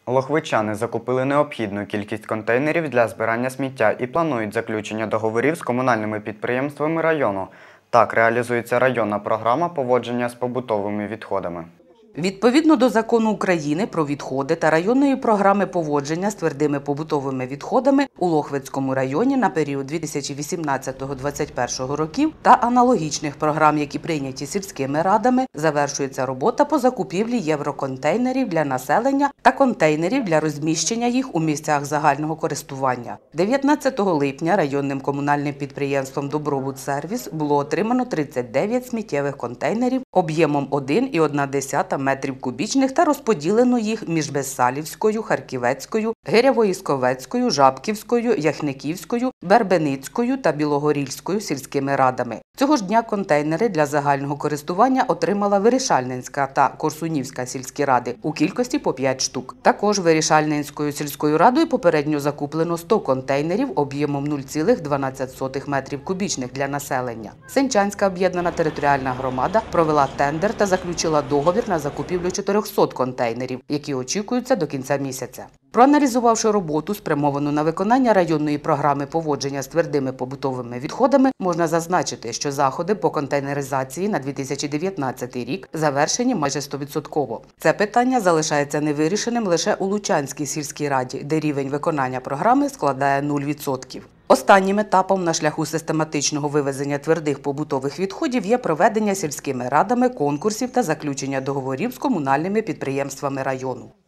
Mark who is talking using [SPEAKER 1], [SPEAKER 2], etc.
[SPEAKER 1] Лохвичани закупили необхідну кількість контейнерів для збирання сміття і планують заключення договорів з комунальними підприємствами району. Так реалізується районна програма поводження з побутовими відходами.
[SPEAKER 2] Відповідно до Закону України про відходи та районної програми поводження з твердими побутовими відходами у Лохвицькому районі на період 2018-2021 років та аналогічних програм, які прийняті сільськими радами, завершується робота по закупівлі євроконтейнерів для населення та контейнерів для розміщення їх у місцях загального користування. 19 липня районним комунальним підприємством «Добробудсервіс» було отримано 39 сміттєвих контейнерів об'ємом 1,1 метрів кубічних та розподілено їх між Безсалівською, Харківецькою, Гиряво-Ісковецькою, Жабківською, Яхниківською, Вербеницькою та Білогорільською сільськими радами. Цього ж дня контейнери для загального користування отримала Вирішальненська та Корсунівська сільські ради у кількості по 5 штук. Також Вирішальненською сільською радою попередньо закуплено 100 контейнерів об'ємом 0,12 метрів кубічних для населення. Сенчанська об'єднана територіальна громада провела тендер та заключила договір на закупівлю 400 контейнерів, які очікуються до кінця місяця. Проаналізувавши роботу, спрямовану на виконання районної програми поводження з твердими побутовими відходами, можна зазначити, що заходи по контейнеризації на 2019 рік завершені майже 100%. Це питання залишається невирішеним лише у Лучанській сільській раді, де рівень виконання програми складає 0%. Останнім етапом на шляху систематичного вивезення твердих побутових відходів є проведення сільськими радами конкурсів та заключення договорів з комунальними підприємствами району.